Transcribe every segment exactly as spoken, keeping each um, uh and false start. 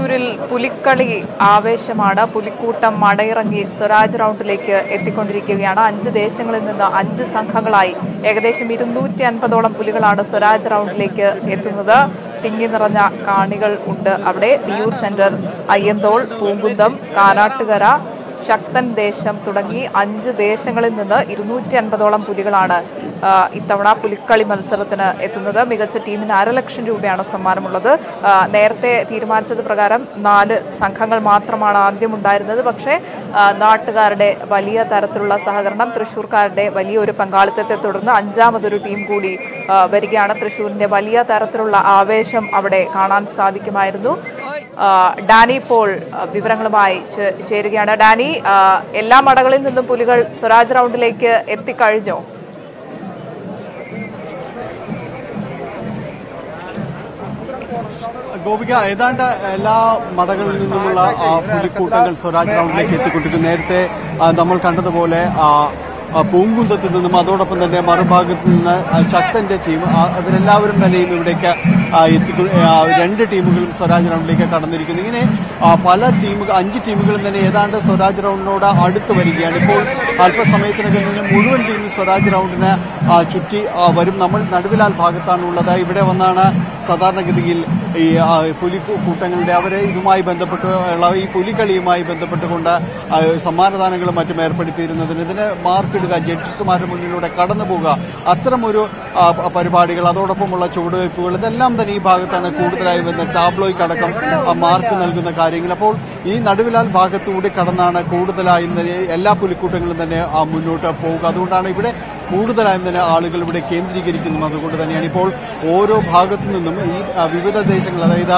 തൃശൂരിൽ പുലിക്കളി ആവേശമാണ്. പുലിക്കൂട്ടം മടയിറങ്ങി സ്വരാജ് റൗണ്ടിലേക്ക് എത്തിക്കൊണ്ടിരിക്കുകയാണ്. അഞ്ച് ദേശങ്ങളിൽ നിന്ന് അഞ്ച് സംഘങ്ങളായി ഏകദേശം ഇരുന്നൂറ്റി അൻപതോളം പുലികളാണ് സ്വരാജ് റൗണ്ടിലേക്ക് എത്തുന്നത്. തിങ്ങി നിറഞ്ഞ കാണികൾ ഉണ്ട് അവിടെ. വിയൂർ സെൻട്രൽ, അയ്യന്തോൾ, പൂങ്കുന്നം, കാനാട്ടുകര, ശക്തൻ ദേശം തുടങ്ങി അഞ്ച് ദേശങ്ങളിൽ നിന്ന് ഇരുന്നൂറ്റി അൻപതോളം പുലികളാണ് ഇത്തവണ പുലിക്കളി മത്സരത്തിന് എത്തുന്നത്. മികച്ച ടീമിന് അരലക്ഷം രൂപയാണ് സമ്മാനമുള്ളത്. നേരത്തെ തീരുമാനിച്ചത് പ്രകാരം നാല് സംഘങ്ങൾ മാത്രമാണ് ആദ്യം ഉണ്ടായിരുന്നത്. പക്ഷേ നാട്ടുകാരുടെ വലിയ തരത്തിലുള്ള സഹകരണം, തൃശ്ശൂർക്കാരുടെ വലിയൊരു പങ്കാളിത്തത്തെ തുടർന്ന് അഞ്ചാമതൊരു ടീം കൂടി വരികയാണ്. തൃശ്ശൂരിൻ്റെ വലിയ തരത്തിലുള്ള ആവേശം അവിടെ കാണാൻ സാധിക്കുമായിരുന്നു. ഡാനി പോൾ വിവരങ്ങളുമായി ചേരുകയാണ്. ഡാനി, എല്ലാ മടകളിൽ നിന്നും പുലികൾ സ്വരാജ് റൗണ്ടിലേക്ക് എത്തിക്കഴിഞ്ഞോ? ഗോപിക, ഏതാണ്ട് എല്ലാ മടകളിൽ നിന്നുമുള്ള പുലിക്കൂട്ടങ്ങൾ സ്വരാജ് റൗണ്ടിലേക്ക് എത്തിക്കൊണ്ടിരിക്കും. നേരത്തെ നമ്മൾ കണ്ടതുപോലെ പൂങ്കുന്തത്തു നിന്നും അതോടൊപ്പം തന്നെ മറുഭാഗത്ത് നിന്ന് ശക്തന്റെ ടീം, ഇവരെല്ലാവരും തന്നെയും ഇവിടേക്ക് എത്തിക്കു രണ്ട് ടീമുകളും സ്വരാജ് റൗണ്ടിലേക്ക് കടന്നിരിക്കുന്നു. ഇങ്ങനെ പല ടീമുകൾ, അഞ്ച് ടീമുകളും തന്നെ ഏതാണ്ട് സ്വരാജ് റൗണ്ടിനോട് അടുത്ത് വരികയാണ്. ഇപ്പോൾ അല്പസമയത്തിനകം തന്നെ മുഴുവൻ ടീമും സ്വരാജ് റൗണ്ടിന് ചുറ്റി വരും. നമ്മൾ നടുവിലാൽ ഭാഗത്താണ് ഉള്ളത്. ഇവിടെ വന്നാണ് സാധാരണഗതിയിൽ ഈ പുലി കൂട്ടങ്ങളുടെ അവരെ ഇതുമായി ബന്ധപ്പെട്ടുള്ള ഈ പുലിക്കളിയുമായി ബന്ധപ്പെട്ടുകൊണ്ട് സമ്മാനദാനങ്ങളും മറ്റും ഏർപ്പെടുത്തിയിരുന്നതിന് ഇതിന് മാർക്കിടുക, ജഡ്ജസുമാരുടെ മുന്നിലൂടെ കടന്നു പോകുക, അത്തരമൊരു പരിപാടികൾ, അതോടൊപ്പമുള്ള ചുവടുവയ്പ്പുകൾ, ഇതെല്ലാം തന്നെ ഈ ഭാഗത്താണ് കൂടുതലായി വന്ന് ടാബ്ലോയ്ക്കടക്കം മാർക്ക് നൽകുന്ന കാര്യങ്ങൾ. അപ്പോൾ ഈ നടുവിലാൽ ഭാഗത്തൂടെ കടന്നാണ് കൂടുതലായും തന്നെ എല്ലാ പുലിക്കൂട്ടങ്ങളും തന്നെ മുന്നോട്ട് പോവുക. അതുകൊണ്ടാണ് ഇവിടെ കൂടുതലായും തന്നെ ആളുകൾ ഇവിടെ കേന്ദ്രീകരിക്കുന്നു. അതുകൊണ്ട് തന്നെയാണ് ഇപ്പോൾ ഓരോ ഭാഗത്തു നിന്നും ഈ വിവിധ ദേശങ്ങൾ, അതായത്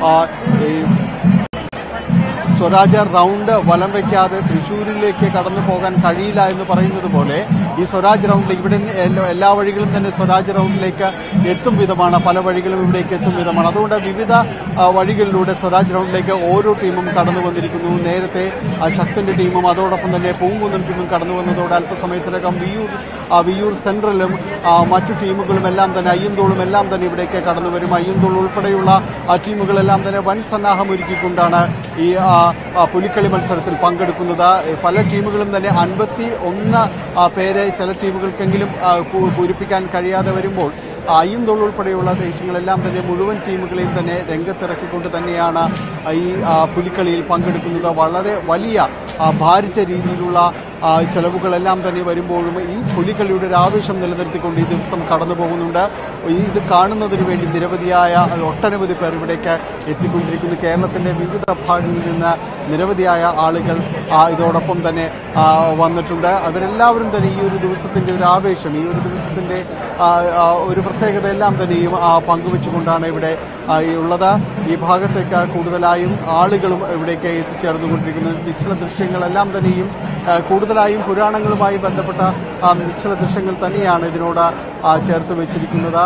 സ്വരാജ് റൗണ്ട് വലം വയ്ക്കാതെ തൃശ്ശൂരിലേക്ക് കടന്നു പോകാൻ കഴിയില്ല എന്ന് പറയുന്നത് പോലെ ഈ സ്വരാജ് റൗണ്ടിലേക്ക് ഇവിടെ എല്ലാ വഴികളും തന്നെ സ്വരാജ് റൗണ്ടിലേക്ക് എത്തും വിധമാണ്, പല വഴികളും ഇവിടേക്ക് എത്തും വിധമാണ്. അതുകൊണ്ട് വിവിധ വഴികളിലൂടെ സ്വരാജ് റൗണ്ടിലേക്ക് ഓരോ ടീമും കടന്നു വന്നിരിക്കുന്നു. നേരത്തെ ശക്തന്റെ ടീമും അതോടൊപ്പം തന്നെ പൂങ്കുന്നം ടീമും കടന്നു വന്നതോടെ അല്പസമയത്തിനകം വിയൂർ വിയൂർ സെൻട്രലും മറ്റു ടീമുകളും എല്ലാം തന്നെ, അയ്യന്തോളും എല്ലാം തന്നെ ഇവിടേക്ക് കടന്നു വരും. അയ്യന്തോൾ ഉൾപ്പെടെയുള്ള ടീമുകളെല്ലാം തന്നെ വൻ സന്നാഹം ഒരുക്കിക്കൊണ്ടാണ് ഈ പുലിക്കളി മത്സരത്തിൽ പങ്കെടുക്കുന്നത്. പല ടീമുകളും തന്നെ അൻപത്തി ഒന്ന് പേരെ ചില ടീമുകൾക്കെങ്കിലും പൂരിപ്പിക്കാൻ കഴിയാതെ വരുമ്പോൾ അയ്യന്തോൾ ഉൾപ്പെടെയുള്ള ദേശങ്ങളെല്ലാം തന്നെ മുഴുവൻ ടീമുകളെയും തന്നെ രംഗത്തിറക്കിക്കൊണ്ട് തന്നെയാണ് ഈ പുലിക്കളിയിൽ പങ്കെടുക്കുന്നത്. വളരെ വലിയ ഭാരിച്ച രീതിയിലുള്ള ചെലവുകളെല്ലാം തന്നെ വരുമ്പോഴും ഈ പുലിക്കളിയുടെ ഒരു ആവേശം നിലനിർത്തിക്കൊണ്ട് ഈ ദിവസം കടന്നു പോകുന്നുണ്ട്. ഇത് കാണുന്നതിന് വേണ്ടി നിരവധിയായ ഒട്ടനവധി പേർ ഇവിടേക്ക് എത്തിക്കൊണ്ടിരിക്കുന്നു. കേരളത്തിൻ്റെ വിവിധ ഭാഗങ്ങളിൽ നിന്ന് നിരവധിയായ ആളുകൾ ഇതോടൊപ്പം തന്നെ വന്നിട്ടുണ്ട്. അവരെല്ലാവരും തന്നെ ഈ ഒരു ദിവസത്തിൻ്റെ ഒരു ആവേശം, ഈ ഒരു ദിവസത്തിൻ്റെ ഒരു പ്രത്യേകത എല്ലാം തന്നെയും പങ്കുവെച്ചുകൊണ്ടാണ് ഇവിടെ ഉള്ളത്. ഈ ഭാഗത്തേക്ക് കൂടുതലായും ആളുകളും ഇവിടേക്ക് എത്തിച്ചേർന്നുകൊണ്ടിരിക്കുന്നു. നിശ്ചല ദൃശ്യങ്ങളെല്ലാം തന്നെയും കൂടുതലായും പുരാണങ്ങളുമായി ബന്ധപ്പെട്ട നിശ്ചല ദൃശ്യങ്ങൾ തന്നെയാണ് ഇതിനോട് ചേർത്ത് വെച്ചിരിക്കുന്നത്.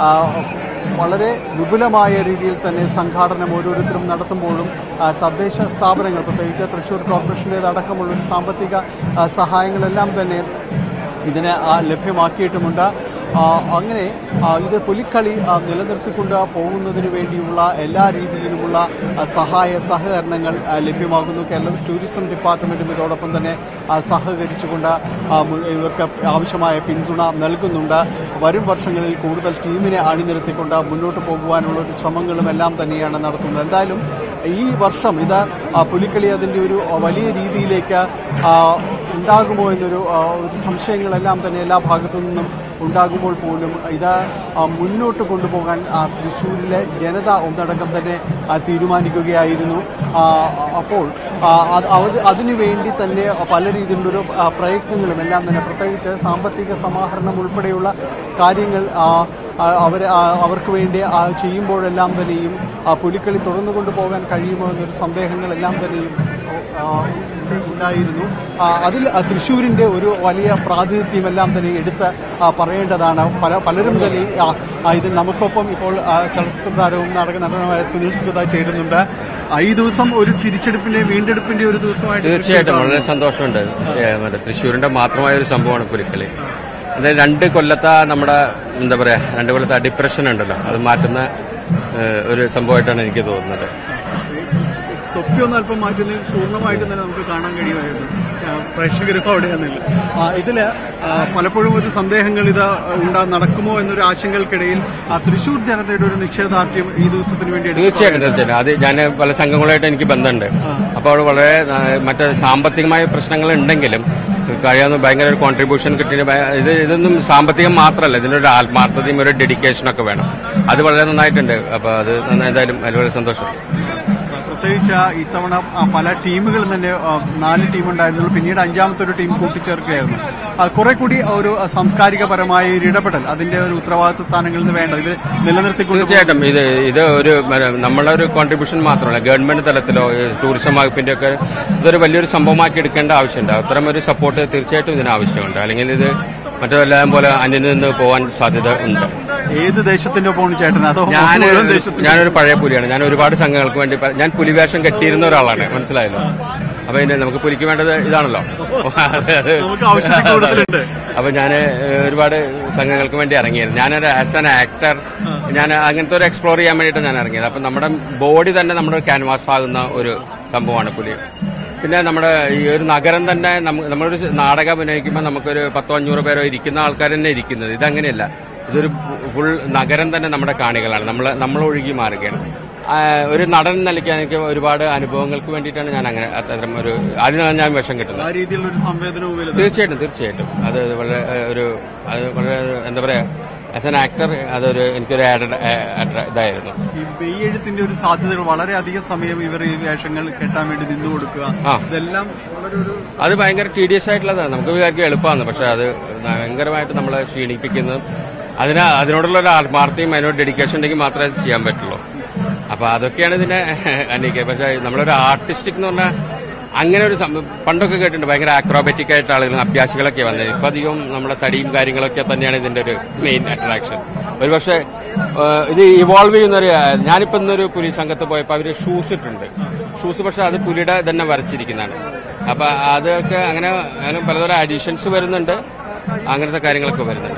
വളരെ വിപുലമായ രീതിയിൽ തന്നെ സംഘാടനം ഓരോരുത്തരും നടത്തുമ്പോഴും തദ്ദേശ സ്ഥാപനങ്ങൾ, പ്രത്യേകിച്ച് തൃശ്ശൂർ കോർപ്പറേഷൻ്റേതടക്കമുള്ളൊരു സാമ്പത്തിക സഹായങ്ങളെല്ലാം തന്നെ ഇതിന് ലഭ്യമാക്കിയിട്ടുമുണ്ട്. അങ്ങനെ ഇത് പുലിക്കളി നിലനിർത്തിക്കൊണ്ട് പോകുന്നതിന് വേണ്ടിയുള്ള എല്ലാ രീതിയിലുമുള്ള സഹായ സഹകരണങ്ങൾ ലഭ്യമാകുന്നു. കേരള ടൂറിസം ഡിപ്പാർട്ട്മെൻറ്റും ഇതോടൊപ്പം തന്നെ സഹകരിച്ചുകൊണ്ട് ഇവർക്ക് ആവശ്യമായ പിന്തുണ നൽകുന്നുണ്ട്. വരും വർഷങ്ങളിൽ കൂടുതൽ ടീമിനെ അണിനിരത്തിക്കൊണ്ട് മുന്നോട്ട് പോകുവാനുള്ള ഒരു ശ്രമങ്ങളും എല്ലാം തന്നെയാണ് നടത്തുന്നത്. എന്തായാലും ഈ വർഷം ഇത് പുലിക്കളി അതിൻ്റെ ഒരു വലിയ രീതിയിലേക്ക് ഉണ്ടാകുമോ എന്നൊരു ഒരു സംശയങ്ങളെല്ലാം തന്നെ എല്ലാ ഭാഗത്തു നിന്നും ഉണ്ടാകുമ്പോൾ പോലും ഇത് മുന്നോട്ട് കൊണ്ടുപോകാൻ തൃശ്ശൂരിലെ ജനത ഒന്നടങ്കം തന്നെ തീരുമാനിക്കുകയായിരുന്നു. അപ്പോൾ അതിനു വേണ്ടി തന്നെ പല രീതിയിലുള്ളൊരു പ്രയത്നങ്ങളും എല്ലാം തന്നെ, പ്രത്യേകിച്ച് സാമ്പത്തിക സമാഹരണം ഉൾപ്പെടെയുള്ള കാര്യങ്ങൾ അവർ അവർക്ക് വേണ്ടി ചെയ്യുമ്പോഴെല്ലാം തന്നെയും പുലിക്കളി തുടർന്നു കൊണ്ടുപോകാൻ കഴിയുമോ എന്നൊരു സന്ദേഹങ്ങളെല്ലാം തന്നെയും ഉണ്ടായിരുന്നു. അതിൽ തൃശ്ശൂരിൻ്റെ ഒരു വലിയ പ്രാതിനിധ്യമെല്ലാം തന്നെ എടുത്ത് പറയേണ്ടതാണ്. പല പലരും തന്നെ ഇത് നമുക്കൊപ്പം ഇപ്പോൾ ചലച്ചിത്ര താരവും നാടക നടനുമായ സുനിൽ സുഖദ ചേരുന്നുണ്ട്. ഈ ദിവസം ഒരു തിരിച്ചെടുപ്പിന്റെ വീണ്ടെടുപ്പിന്റെ ഒരു ദിവസമായിട്ട് തീർച്ചയായിട്ടും വളരെ സന്തോഷമുണ്ട്. മറ്റേ തൃശ്ശൂരിന്റെ മാത്രമായ ഒരു സംഭവമാണ് പുലിക്കളി. അതായത് രണ്ട് കൊല്ലത്തെ നമ്മുടെ എന്താ പറയാ രണ്ട് കൊല്ലത്തെ ഡിപ്രഷൻ ഉണ്ടല്ലോ, അത് മാറ്റുന്ന ഒരു സംഭവമായിട്ടാണ് എനിക്ക് തോന്നുന്നത്. തൊപ്പി ഒന്ന് അല്പം മാറ്റുന്നത് പൂർണ്ണമായിട്ടും തന്നെ നമുക്ക് കാണാൻ കഴിയുമായിരുന്നു പ്രേക്ഷകരും അവിടെയാണെന്നില്ല. ഇതില് പലപ്പോഴും ഒരു സന്ദേഹങ്ങൾ ഇത് ഉണ്ടാ നടക്കുമോ എന്നൊരു ആശങ്കകൾക്കിടയിൽ ആ തൃശ്ശൂർ ജനതയുടെ ഒരു നിശ്ചയദാർഢ്യം ഈ ദിവസത്തിന് വേണ്ടി തീർച്ചയായിട്ടും തീർച്ചയായിട്ടും അത് ഞാൻ പല സംഘങ്ങളുമായിട്ട് എനിക്ക് ബന്ധമുണ്ട്. അപ്പോൾ അവിടെ വളരെ മറ്റേ സാമ്പത്തികമായ പ്രശ്നങ്ങൾ ഉണ്ടെങ്കിലും കഴിയാവുന്ന ഭയങ്കര ഒരു കോൺട്രിബ്യൂഷൻ കിട്ടിയ ഇത് ഇതൊന്നും സാമ്പത്തികം മാത്രമല്ല, ഇതിനൊരു ആത്മാർത്ഥതയും ഒരു ഡെഡിക്കേഷനൊക്കെ വേണം. അത് വളരെ നന്നായിട്ടുണ്ട്. അപ്പോൾ അത് എന്തായാലും അതിൽ വളരെ സന്തോഷം. പ്രത്യേകിച്ച് ഇത്തവണ പല ടീമുകളും തന്നെ നാല് ടീമുണ്ടായിരുന്നുള്ളൂ, പിന്നീട് അഞ്ചാമത്തെ ഒരു ടീം കൂട്ടിച്ചേർക്കുകയായിരുന്നു. കുറെ കൂടി ഒരു സാംസ്കാരികപരമായ ഒരു ഇടപെടൽ അതിന്റെ ഒരു ഉത്തരവാദിത്വ സ്ഥാനങ്ങളിൽ നിന്ന് വേണ്ട ഇത് നിലനിർത്തിക്കൊണ്ട് തീർച്ചയായിട്ടും ഇത് ഇത് ഒരു നമ്മളെ ഒരു കോൺട്രിബ്യൂഷൻ മാത്രമല്ല, ഗവൺമെന്റ് തലത്തിലോ ടൂറിസം വകുപ്പിന്റെ ഒക്കെ ഇതൊരു വലിയൊരു സംഭവമാക്കി എടുക്കേണ്ട ആവശ്യമുണ്ട്. അത്തരം ഒരു സപ്പോർട്ട് തീർച്ചയായിട്ടും ഇതിന് ആവശ്യമുണ്ട്. അല്ലെങ്കിൽ ഇത് മറ്റെല്ലാം പോലെ അന്യം നിന്ന് പോകാൻ സാധ്യത ഉണ്ട്. ഏത് ദേശത്തിന്റെ പോണു ചേട്ടൻ? അതോ ഞാൻ ഞാനൊരു പഴയ പുലിയാണ്. ഞാൻ ഒരുപാട് സംഘങ്ങൾക്ക് വേണ്ടി ഞാൻ പുലിവേഷം കെട്ടിയിരുന്ന ഒരാളാണ്, മനസ്സിലായല്ലോ. അപ്പൊ ഇതിന് നമുക്ക് പുലിക്ക് വേണ്ടത് ഇതാണല്ലോ. അപ്പൊ ഞാൻ ഒരുപാട് സംഘങ്ങൾക്ക് വേണ്ടി ഇറങ്ങിയത്. ഞാനൊരു ആസ് ആൻ ആക്ടർ ഞാൻ അങ്ങനത്തെ ഒരു എക്സ്പ്ലോർ ചെയ്യാൻ വേണ്ടിയിട്ട് ഞാൻ ഇറങ്ങിയത്. അപ്പൊ നമ്മുടെ ബോഡി തന്നെ നമ്മുടെ ക്യാൻവാസ് ആകുന്ന ഒരു സംഭവമാണ് പുലി. പിന്നെ നമ്മുടെ ഈ ഒരു നഗരം തന്നെ നമ്മളൊരു നാടകം അഭിനയിക്കുമ്പോൾ നമുക്കൊരു പത്തോ അഞ്ഞൂറ് പേരോ ഇരിക്കുന്ന ആൾക്കാർ തന്നെ ഇരിക്കുന്നത്. ഇതങ്ങനെയല്ല, ഇതൊരു ഫുൾ നഗരം തന്നെ നമ്മുടെ കാണികളാണ്. നമ്മൾ നമ്മൾ ഒഴുകി മാറുകയാണ്. ഒരു നടൻ നൽകിയ എനിക്ക് ഒരുപാട് അനുഭവങ്ങൾക്ക് വേണ്ടിയിട്ടാണ് ഞാൻ അങ്ങനെ അത്തരം ഒരു അതിനാണ് ഞാൻ വിഷം കിട്ടുന്നത്. തീർച്ചയായിട്ടും തീർച്ചയായിട്ടും അത് വളരെ ഒരു അത് വളരെ എന്താ പറയാ ആസ് ആൻ ആക്ടർ അതൊരു എനിക്കൊരു ഇതായിരുന്നു. ഈ എഴുത്തിന്റെ ഒരു സാധ്യതകൾ വളരെയധികം സമയം ഇവർ ഈ വേഷങ്ങൾ കെട്ടാൻ വേണ്ടി നിന്നു കൊടുക്കുക, ഇതെല്ലാം അത് ഭയങ്കര ടീഡിയസ് ആയിട്ടുള്ളതാണ്. നമുക്ക് വിചാരിക്കും എളുപ്പമാണ്, പക്ഷെ അത് ഭയങ്കരമായിട്ട് നമ്മളെ ക്ഷീണിപ്പിക്കുന്നത്. അതിന് അതിനോടുള്ള ഒരു ആത്മാർത്ഥയും അതിനോട് ഡെഡിക്കേഷൻ ഉണ്ടെങ്കിൽ മാത്രമേ അത് ചെയ്യാൻ പറ്റുള്ളൂ. അപ്പൊ അതൊക്കെയാണ് ഇതിനെ അന്വേഷിക്കുക. പക്ഷെ നമ്മളൊരു ആർട്ടിസ്റ്റിക് എന്ന് പറഞ്ഞാൽ അങ്ങനെ ഒരു പണ്ടൊക്കെ കേട്ടിട്ടുണ്ട് ഭയങ്കര ആക്രോബാറ്റിക് ആയിട്ട് ആളുകൾ അഭ്യാസികളൊക്കെ വന്നത്. ഇപ്പൊ അധികം നമ്മുടെ തടിയും കാര്യങ്ങളൊക്കെ തന്നെയാണ് ഇതിന്റെ ഒരു മെയിൻ അട്രാക്ഷൻ. ഒരുപക്ഷെ ഇത് ഇവോൾവ് ചെയ്യുന്നൊരു ഞാനിപ്പോ ഇന്നൊരു പുലി സംഘത്ത് പോയപ്പോൾ അവര് ഷൂസ് ഇട്ടുണ്ട്. ഷൂസ് പക്ഷെ അത് പുലിയുടെ തന്നെ വരച്ചിരിക്കുന്നതാണ്. അപ്പൊ അതൊക്കെ അങ്ങനെ അങ്ങനെ പലതരം അഡീഷൻസ് വരുന്നുണ്ട്, അങ്ങനത്തെ കാര്യങ്ങളൊക്കെ വരുന്നുണ്ട്.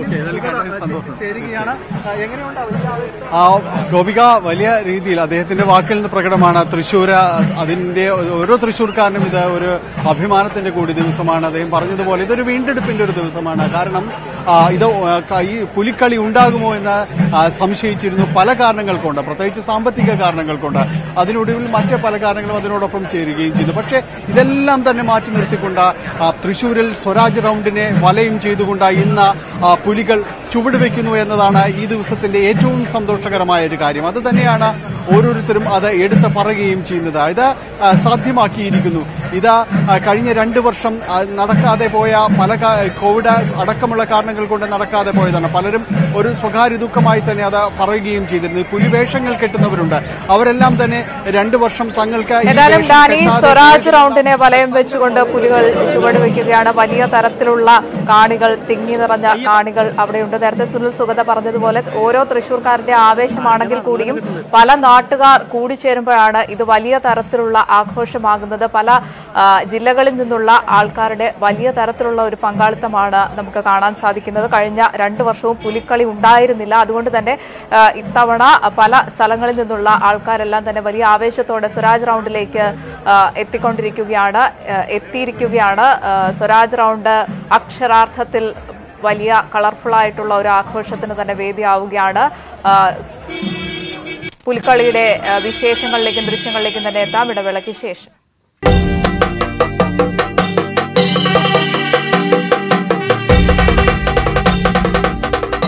ഗോപിക വലിയ രീതിയിൽ അദ്ദേഹത്തിന്റെ വാക്കിൽ നിന്ന് പ്രകടമാണ്. തൃശ്ശൂർ അതിന്റെ ഓരോ തൃശ്ശൂർക്കാരനും ഇത് ഒരു അഭിമാനത്തിന്റെ കൂടി ദിവസമാണ്. അദ്ദേഹം പറഞ്ഞതുപോലെ ഇതൊരു വീണ്ടെടുപ്പിന്റെ ഒരു ദിവസമാണ്. കാരണം ഇത് ഈ പുലിക്കളി ഉണ്ടാകുമോ എന്ന് സംശയിച്ചിരുന്നു പല കാരണങ്ങൾ കൊണ്ട്, പ്രത്യേകിച്ച് സാമ്പത്തിക കാരണങ്ങൾ കൊണ്ട്. അതിനൊടുവിൽ മറ്റ് പല കാരണങ്ങളും അതിനോടൊപ്പം ചേരുകയും ചെയ്തു. പക്ഷേ ഇതെല്ലാം തന്നെ മാറ്റി നിർത്തിക്കൊണ്ട് തൃശ്ശൂരിൽ സ്വരാജ് റൗണ്ടിനെ വലയം ചെയ്തുകൊണ്ട് ഇന്ന് പുലികൾ ചുവടുവെക്കുന്നു എന്നതാണ് ഈ ദിവസത്തിന്റെ ഏറ്റവും സന്തോഷകരമായ ഒരു കാര്യം. അത് തന്നെയാണ് ഓരോരുത്തരും അത് എടുത്ത് പറയുകയും ചെയ്യുന്നത്. ഇത് സാധ്യമാക്കിയിരിക്കുന്നു. ഇത് കഴിഞ്ഞ രണ്ടു വർഷം നടക്കാതെ പോയ പല കോവിഡ് അടക്കമുള്ള കാരണങ്ങൾ കൊണ്ട് നടക്കാതെ പോയതാണ്. പലരും ഒരു സ്വകാര്യ ദുഃഖമായി തന്നെ അത് പറയുകയും ചെയ്തിരുന്നു. പുലിവേഷങ്ങൾ കെട്ടുന്നവരുണ്ട്, അവരെല്ലാം തന്നെ രണ്ടു വർഷം തങ്ങൾക്ക് ഏതായാലും ഡാനി സ്വരാജ് റൗണ്ടിനെ വലയം വെച്ചുകൊണ്ട് പുലികൾ ചുവടുവെക്കുകയാണ്. വലിയ തരത്തിലുള്ള കാണികൾ, തിങ്ങി നിറഞ്ഞ കാണികൾ അവിടെയുണ്ട്. നേരത്തെ സുനിൽ സുഖത പറഞ്ഞതുപോലെ ഓരോ തൃശ്ശൂർക്കാരന്റെ ആവേശമാണെങ്കിൽ കൂടിയും പല നാട്ടുകാർ കൂടിച്ചേരുമ്പോഴാണ് ഇത് വലിയ തരത്തിലുള്ള ആഘോഷമാകുന്നത്. പല ജില്ലകളിൽ നിന്നുള്ള ആൾക്കാരുടെ വലിയ തരത്തിലുള്ള ഒരു പങ്കാളിത്തമാണ് നമുക്ക് കാണാൻ സാധിക്കുന്നത്. കഴിഞ്ഞ രണ്ടു വർഷവും പുലിക്കളി ഉണ്ടായിരുന്നില്ല. അതുകൊണ്ട് തന്നെ ഇത്തവണ പല സ്ഥലങ്ങളിൽ നിന്നുള്ള ആൾക്കാരെല്ലാം തന്നെ വലിയ ആവേശത്തോടെ സ്വരാജ് റൗണ്ടിലേക്ക് എത്തിക്കൊണ്ടിരിക്കുകയാണ് എത്തിയിരിക്കുകയാണ് സ്വരാജ് റൗണ്ട് അക്ഷരാർത്ഥത്തിൽ വലിയ കളർഫുൾ ആയിട്ടുള്ള ഒരു ആഘോഷത്തിന് തന്നെ വേദിയാവുകയാണ്. പുലിക്കളിയുടെ വിശേഷങ്ങളിലേക്കും ദൃശ്യങ്ങളിലേക്കും തന്നെ എത്താം ഇടവേളയ്ക്ക് ശേഷം.